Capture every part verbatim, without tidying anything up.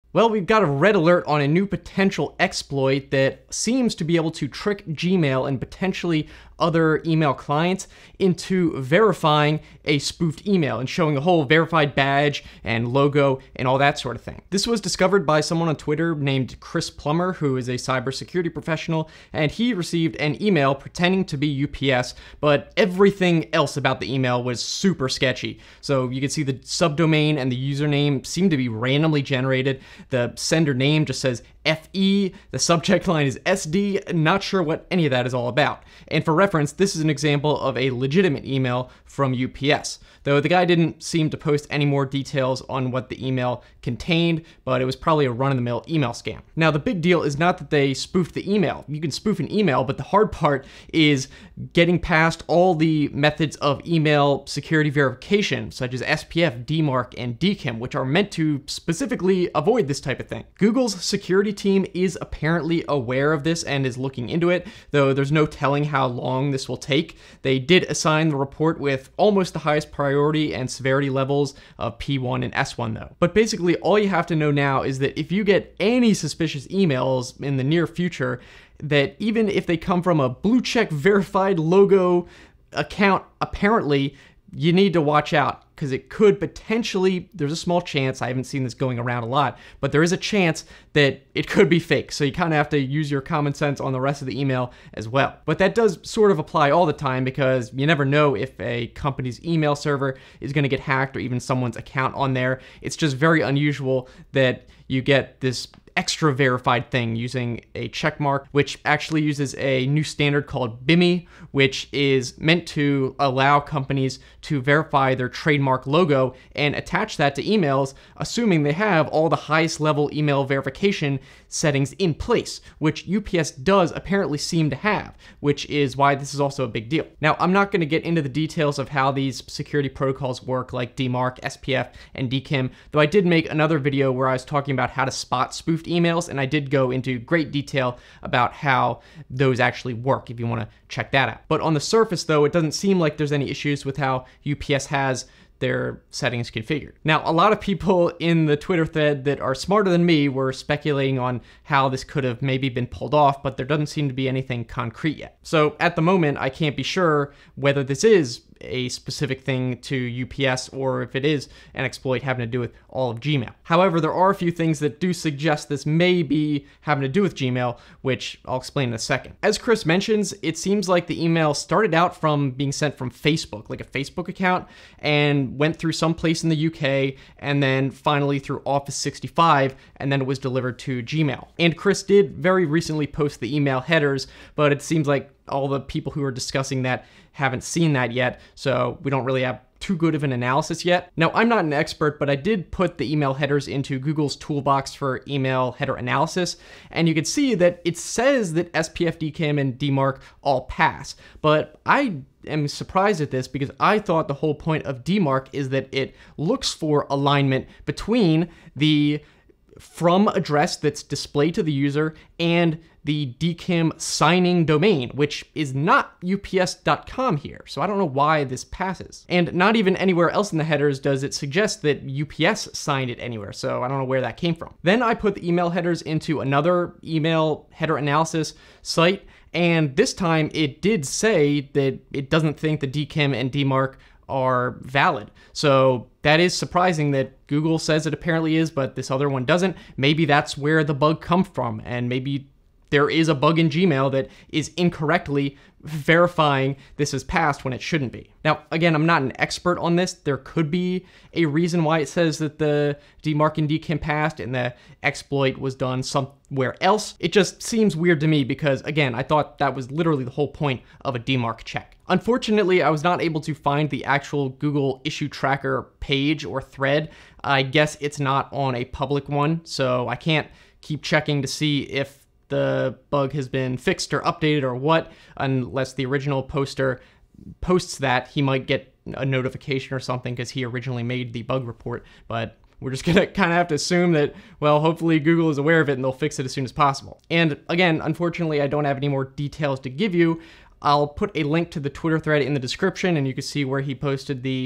Well, we've got a red alert on a new potential exploit that seems to be able to trick Gmail and potentially other email clients into verifying a spoofed email and showing a whole verified badge and logo and all that sort of thing. This was discovered by someone on Twitter named Chris Plummer, who is a cybersecurity professional, and he received an email pretending to be U P S, but everything else about the email was super sketchy. So you can see the subdomain and the username seem to be randomly generated. The sender name just says F E, the subject line is S D, not sure what any of that is all about. And for reference, this is an example of a legitimate email from U P S, though the guy didn't seem to post any more details on what the email contained, but it was probably a run-of-the-mill email scam. Now, the big deal is not that they spoofed the email. You can spoof an email, but the hard part is getting past all the methods of email security verification, such as S P F, D MARC, and D K I M, which are meant to specifically avoid this type of thing. Google's security team is apparently aware of this and is looking into it, though there's no telling how long this will take. They did assign the report with almost the highest priority and severity levels of P one and S one though. But basically all you have to know now is that if you get any suspicious emails in the near future, that even if they come from a blue check verified logo account, apparently you need to watch out, because it could potentially, there's a small chance, I haven't seen this going around a lot, but there is a chance that it could be fake. So you kind of have to use your common sense on the rest of the email as well. But that does sort of apply all the time, because you never know if a company's email server is going to get hacked or even someone's account on there. It's just very unusual that you get this extra verified thing using a check mark, which actually uses a new standard called B I M I, which is meant to allow companies to verify their trademark logo and attach that to emails, assuming they have all the highest level email verification settings in place, which U P S does apparently seem to have, which is why this is also a big deal. Now, I'm not going to get into the details of how these security protocols work, like D MARC, S P F, and D K I M, though I did make another video where I was talking about how to spot spoofed emails, and I did go into great detail about how those actually work if you want to check that out. But on the surface, though, it doesn't seem like there's any issues with how U P S has their settings configured. Now, a lot of people in the Twitter thread that are smarter than me were speculating on how this could have maybe been pulled off, but there doesn't seem to be anything concrete yet. So at the moment, I can't be sure whether this is a specific thing to U P S or if it is an exploit having to do with all of Gmail. However, there are a few things that do suggest this may be having to do with Gmail, which I'll explain in a second. As Chris mentions, it seems like the email started out from being sent from Facebook, like a Facebook account, and went through some place in the U K, and then finally through Office sixty-five, and then it was delivered to Gmail. And Chris did very recently post the email headers, but it seems like all the people who are discussing that haven't seen that yet, so we don't really have too good of an analysis yet. Now, I'm not an expert, but I did put the email headers into Google's toolbox for email header analysis, and you can see that it says that S P F, D K I M, and D MARC all pass, but I am surprised at this because I thought the whole point of D MARC is that it looks for alignment between the from address that's displayed to the user and the D K I M signing domain, which is not U P S dot com here. So I don't know why this passes. And not even anywhere else in the headers does it suggest that U P S signed it anywhere. So I don't know where that came from. Then I put the email headers into another email header analysis site, and this time it did say that it doesn't think the D K I M and D MARC are valid. So that is surprising that Google says it apparently is, but this other one doesn't. Maybe that's where the bug comes from, and maybe there is a bug in Gmail that is incorrectly verifying this as passed when it shouldn't be. Now, again, I'm not an expert on this. There could be a reason why it says that the D MARC and D K I M passed and the exploit was done somewhere else. It just seems weird to me because, again, I thought that was literally the whole point of a D MARC check. Unfortunately, I was not able to find the actual Google issue tracker page or thread. I guess it's not on a public one, so I can't keep checking to see if the bug has been fixed or updated or what, unless the original poster posts that. He might get a notification or something because he originally made the bug report, but we're just gonna kind of have to assume that, well, hopefully Google is aware of it and they'll fix it as soon as possible. And again, unfortunately, I don't have any more details to give you. I'll put a link to the Twitter thread in the description, and you can see where he posted the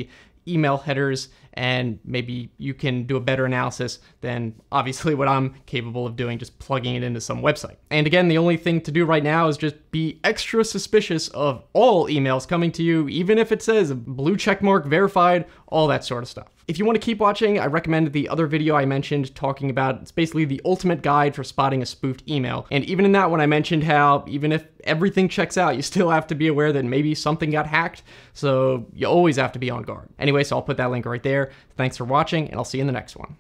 email headers, and maybe you can do a better analysis than obviously what I'm capable of doing, just plugging it into some website. And again, the only thing to do right now is just be extra suspicious of all emails coming to you, even if it says blue check mark verified, all that sort of stuff. If you want to keep watching, I recommend the other video I mentioned talking about, it's basically the ultimate guide for spotting a spoofed email. And even in that one, I mentioned how even if everything checks out, you still have to be aware that maybe something got hacked. So you always have to be on guard. Anyway, so I'll put that link right there. Thanks for watching, and I'll see you in the next one.